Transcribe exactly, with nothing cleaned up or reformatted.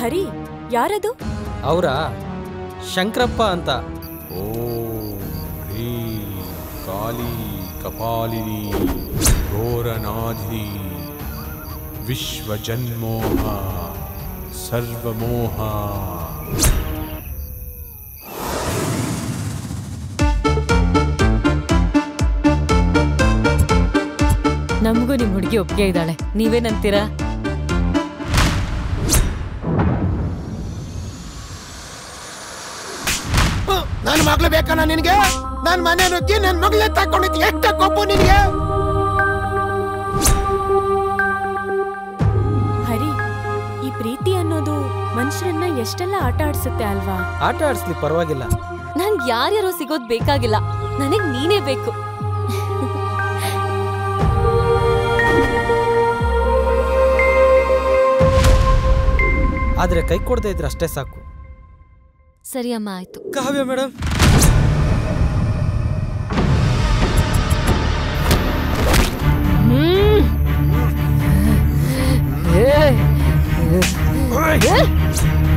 ಹರಿ, ಯಾರದು? ಅವರ ಶಂಕರಪ್ಪ ಅಂತ. ಓಂ ಹ್ರೀ ಕಾಳಿ ಕಪಾಲಿನಿ ಘೋರನಾಧಿನಿ ವಿಶ್ವಜನ್ಮೋಹ ಸರ್ವಮೋಹ. ನಮಗೂ ನಿಮ್ ಹುಡುಗಿ ಒಪ್ಪಿಗೆ ಇದ್ದಾಳೆ, ನೀವೇನಂತೀರಾ? ನನ್ ಮಗ್ಳು ಬೇಕಣ್ಣ ನಿನ್ಗೆ? ನನ್ ಮನೆ ನುಗ್ಗಿ ನನ್ ಮಗ್ಳೆ ತಕೊಂಡಿದ್ ಎಷ್ಟ ಕೊಬ್ಬು ನಿನ್ಗೆ? ಹರಿ, ಈ ಪ್ರೀತಿ ಅನ್ನೋದು ಮನುಷ್ಯರನ್ನ ಎಷ್ಟೆಲ್ಲ ಆಟ ಆಡ್ಸುತ್ತೆ ಅಲ್ವಾ? ಆಟ ಆಡಿಸ್ಲಿ, ಪರವಾಗಿಲ್ಲ. ನಂಗೆ ಯಾರ್ಯಾರೋ ಸಿಗೋದ್ ಬೇಕಾಗಿಲ್ಲ, ನನಗ್ ನೀನೇ ಬೇಕು. ಆದ್ರೆ ಕೈ ಕೊಡದೆ ಇದ್ರೆ ಅಷ್ಟೇ ಸಾಕು. ಸರಿ ಅಮ್ಮ, ಆಯ್ತು. ಕಾವ್ಯ ಮೇಡಮ್, ಹ್ಮ್